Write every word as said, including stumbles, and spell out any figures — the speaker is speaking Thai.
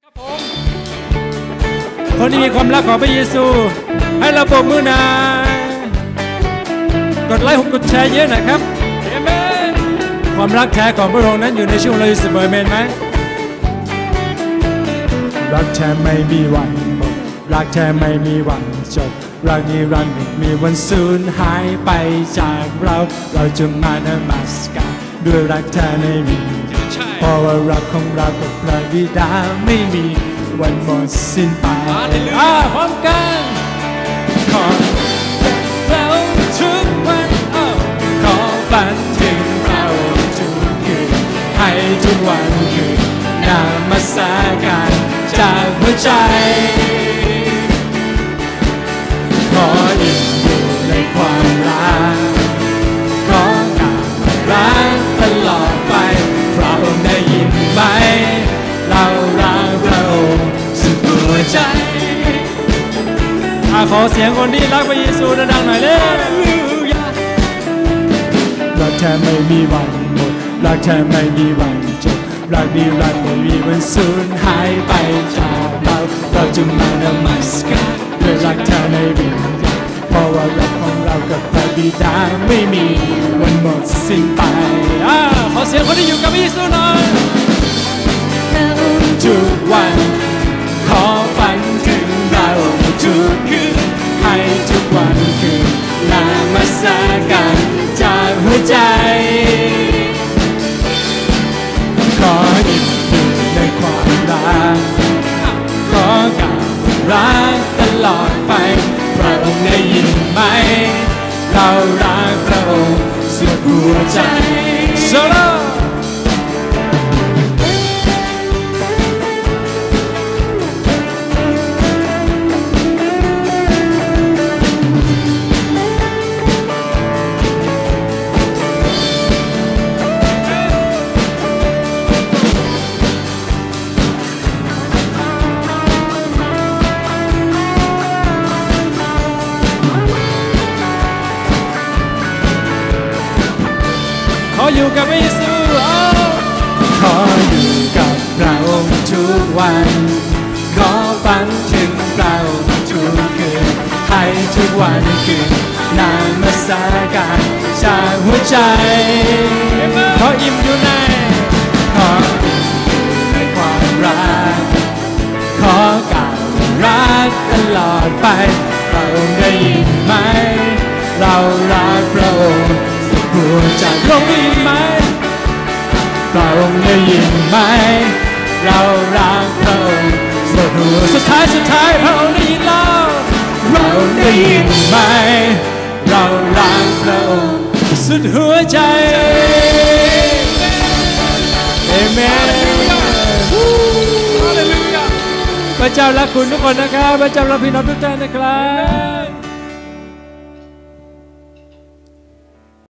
คนที่มีความรักของพระเยซูให้เราปรบมือหน่อยกดไลค์กดแชร์เยอะหน่อยครับเอเมนความรักแท้ของพระองค์นั้นอยู่ในช่วงเราอยู่เสมอเมนไหมรักแท้ไม่มีวันหมดรักแท้ไม่มีวันจบรักนิรันดร์ไม่มีวันสูญหายไปจากเราเราจะมานมัสการด้วยรักแท้ในวิญญาณเพราะว่ารักของเรากับพระบิดาไม่มีวันหมดสิ้นไปอ่าพร้อมกันขอเราทุกวันขอฝันถึงเราทุกคืนให้ทุกวันคืนนมัสการจากหัวใจขออิ่มอยู่ในความรักขอการรักตลอดไปพระองค์ได้ยินไหมเรารักพระองค์สุดหัวใจขอเสียงคนที่รักพระเยซูดังๆหน่อยเร็วรักแท้ไม่มีวันหมดรักแท้ไม่มีวันจบรักนิรันดร์ไม่มีวันสูญหายไปจากเราเราจะมานมัสการด้วยรักแท้ในวิญญาณเพราะว่ารักของเรากับพระบิดาไม่มีวันหมดสิ้นไปขอเสียงคนที่อยู่กับพระเยซูหน่อยทุกวันขอฝันถึงเราทุกคืนให้ทุกวันคืนนมัสการจากหัวใจขออิ่มอยู่ในความรักขอการรักตลอดไปพระองค์ได้ยินไหมเรารักพระองค์สุดหัวใจโซโลขออยู่กับพระเยซูขออยู่กับพระองค์ทุกวันขอฝันถึงพระองค์ทุกคืนให้ทุกวันคืนนมัสการจากหัวใจขออิ่มอยู่ในขออิ่มอยู่ในความรักขอการรักตลอดไปพระองค์ได้ยินไหมเรารักพระองค์หัวใจพระองค์ได้ยินไหมพระองค์ได้ยินไหมเรารักพระองค์สุดหัวสุดท้ายสุดท้ายพระองค์ได้ยินเราเราได้ยินไหมเรารักพระองค์สุดหัวใจเอเมนพระเจ้ารักคุณทุกคนนะครับพระเจ้ารักพี่น้องทุกท่านนะครับ